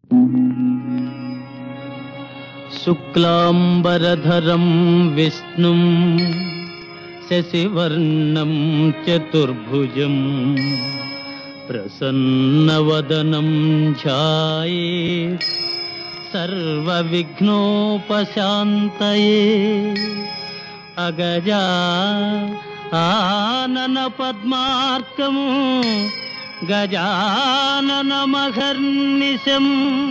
శుక్లాంబరధరం విష్ణుం శశివర్ణం చతుర్భుజం ప్రసన్నవదనం ధ్యాయేత్ సర్వవిఘ్నోపశాంతయే. అగజా ఆనన పద్మార్కం గజాననమహర్నిశం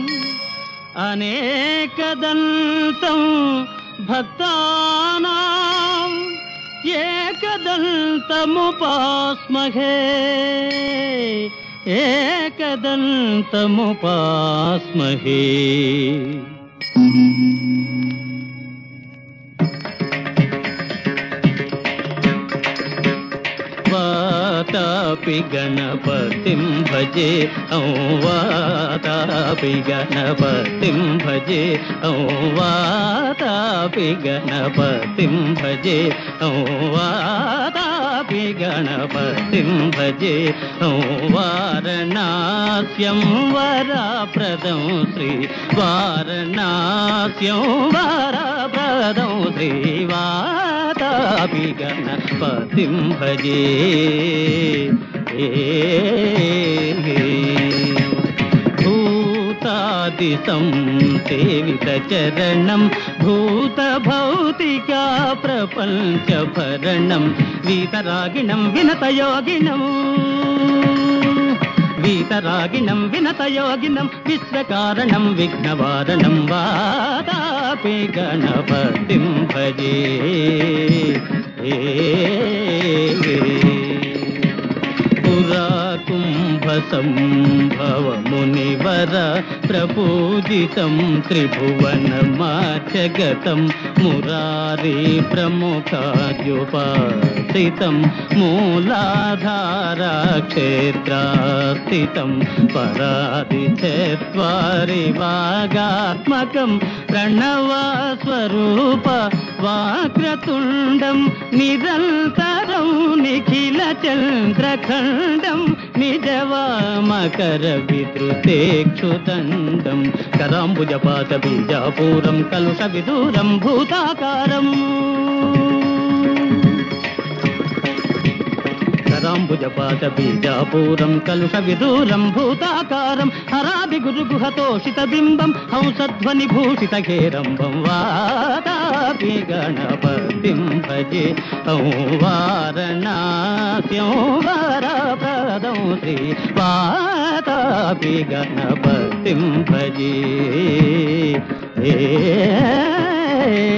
అనేకదంతం భక్తానాం ఏకదంతముపాస్మహే ఏకదంతముపాస్మహే. వాతాపి గణపతిం భజే వాతాపి గణపతిం భజే వాతాపి గణపతిం భజే వాతాపి గణపతిం భజే. వారణాస్యం వరప్రదం శ్రీ వారణాస్యం వరప్రదం శ్రీ వాతాపి గణపతిం భజే. భూతాదిశం సేవిత చరణం భూత భౌతికా ప్రపంచ భరణం వీతరాగిణం వినతయోగినం వీతరాగిణం వినతయోగినం విశ్వకారణం విఘ్నవారణం వాతాపి గణపతిం భజే. పురా కుంభ సంభవ మునివర ప్రపూజితం త్రిభువనమాచగతం మురారీ ప్రముఖాద్యుపాసితం మూలాధారా క్షేత్రాస్థితం పరాది చత్వారి వాగాత్మకం ప్రణవస్వరూప వాక్రతుండం నిరంతరం నిఖిల చంద్రఖండం నిజవామకర విద్రుతేక్షుదండం కరాంబుజపాత బీజాపూరం కలుష విదూరం భూతాకారం కరాంబుజపాత బీజాపూరం కలుష విదూరం భూతాకారం హరాభి గురుగుహతోషిత బింబం హంసధ్వని భూషిత ఖేరంబం వాతాపి గణపతిం భజే. వారణాస్యం వరప్రదం శ్రీ వాతాపి గణపతిం భజే.